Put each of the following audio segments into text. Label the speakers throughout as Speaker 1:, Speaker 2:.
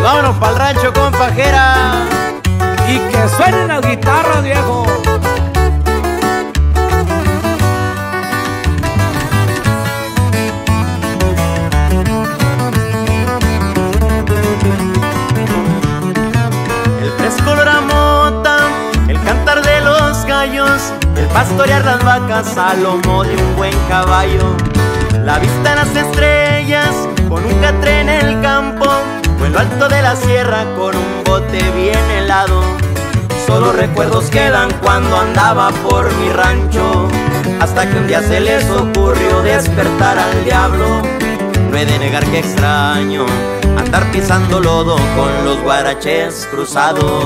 Speaker 1: vámonos pa'l rancho, compajera.
Speaker 2: Y que suenen las guitarras, viejo.
Speaker 1: El fresco olor a mota, el cantar de los gallos, el pastorear las vacas a lomo de un buen caballo, la vista en las estrellas con un catre en el campo, o en lo alto de la sierra con un bote bien helado. Solo recuerdos quedan cuando andaba por mi rancho, hasta que un día se les ocurrió despertar al diablo. No he de negar que extraño andar pisando lodo con los guaraches cruzados.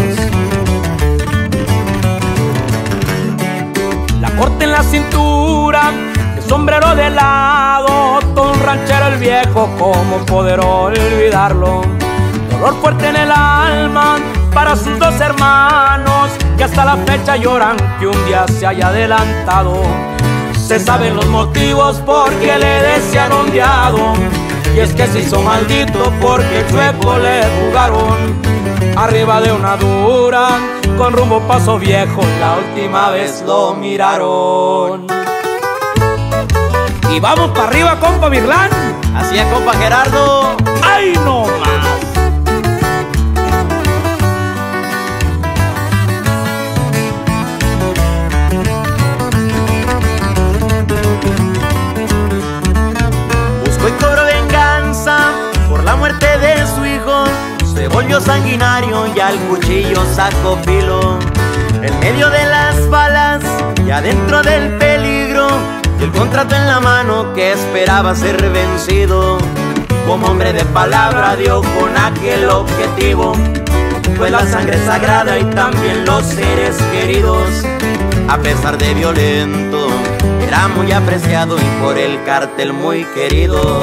Speaker 2: La corte en la cintura, el sombrero de lado, todo un ranchero el viejo, ¿cómo poder olvidarlo? Dolor fuerte en el alma para sus dos hermanos, que hasta la fecha lloran que un día se haya adelantado. Se saben los motivos por qué le desean ondeado, y es que se hizo maldito porque chueco le jugaron. Arriba de una dura, con rumbo Paso Viejo, la última vez lo miraron. Y vamos para arriba, compa Virlán.
Speaker 1: Así es, compa Gerardo.
Speaker 2: ¡Ay, no más!
Speaker 1: Buscó y cobró venganza por la muerte de su hijo, se volvió sanguinario y al cuchillo sacó filo. En medio de las balas y adentro del peligro, y el contrato en la mano que esperaba ser vencido. Como hombre de palabra dio con aquel objetivo, fue la sangre sagrada y también los seres queridos. A pesar de violento, era muy apreciado y por el cártel muy querido.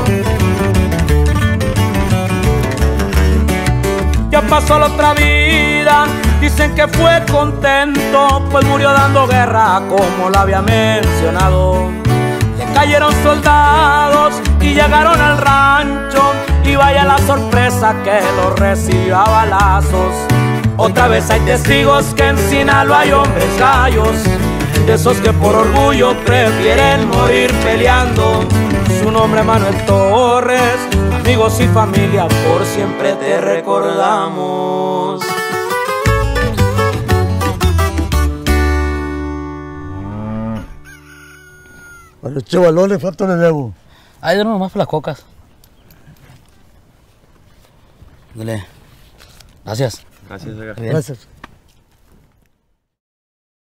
Speaker 2: Ya pasó la otra vida, dicen que fue contento, pues murió dando guerra como lo había mencionado. Le cayeron soldados y llegaron al rancho, y vaya la sorpresa que los recibió a balazos. Otra vez hay testigos que en Sinaloa hay hombres gallos, de esos que por orgullo prefieren morir peleando. Su nombre Manuel Torres, amigos y familia, por siempre te recordamos.
Speaker 3: A los chavalones, ¿cuánto les debo?
Speaker 4: Ay, no, nomás por las cocas. Dile. Gracias.
Speaker 1: Gracias,
Speaker 3: Gracias.